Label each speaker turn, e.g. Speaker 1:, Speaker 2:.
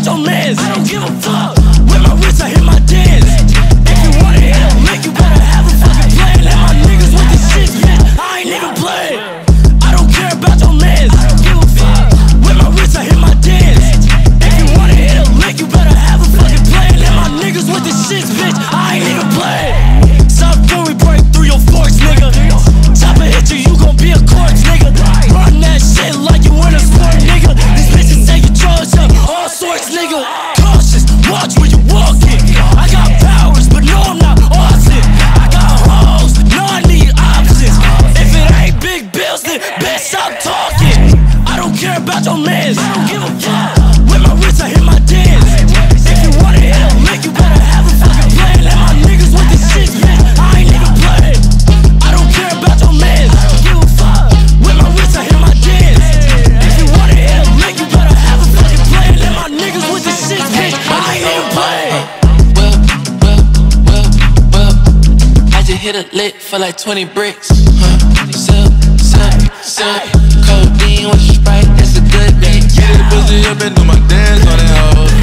Speaker 1: your mans. I don't give a fuck. With my wrist, I hit my dance. If you wanna hit a lick, you better have a fucking plan. Let my niggas with this shit, bitch. I ain't even playing. I don't care about your mans. I don't give a fuck. With my wrist, I hit my dance. If you wanna hit a lick, you better have a fucking plan. Let my niggas with this shit, bitch. I ain't even playing. South when we break through your forks, nigga. Chopper hit you, you gon' be a corpse, nigga. Run that shit like you in a sport, nigga. These bitches say you drugs up, all sorts, nigga. Cautious, watch where you walking. I got powers, but no, I'm not awesome. I got hoes, no, I need options. If it ain't big bills, then bitch, stop talking. I don't care about your mans. I don't give a fuck. With my wrist, I hit my dance. If you wanna hit a lick, you better have a fucking plan. Let my niggas with this shit, bitch. I ain't even playing. I don't care about your mans. I don't give a fuck. With my wrist, I hit my dance. If you wanna hit a lick, you better have a fucking plan. Let my niggas with this shit, bitch. I ain't even playing.
Speaker 2: Well, I just hit a lick for like 20 bricks. Sip, codeine with a Sprite, that's a good mix.
Speaker 3: Get the pussy up and do my dance on that hoe.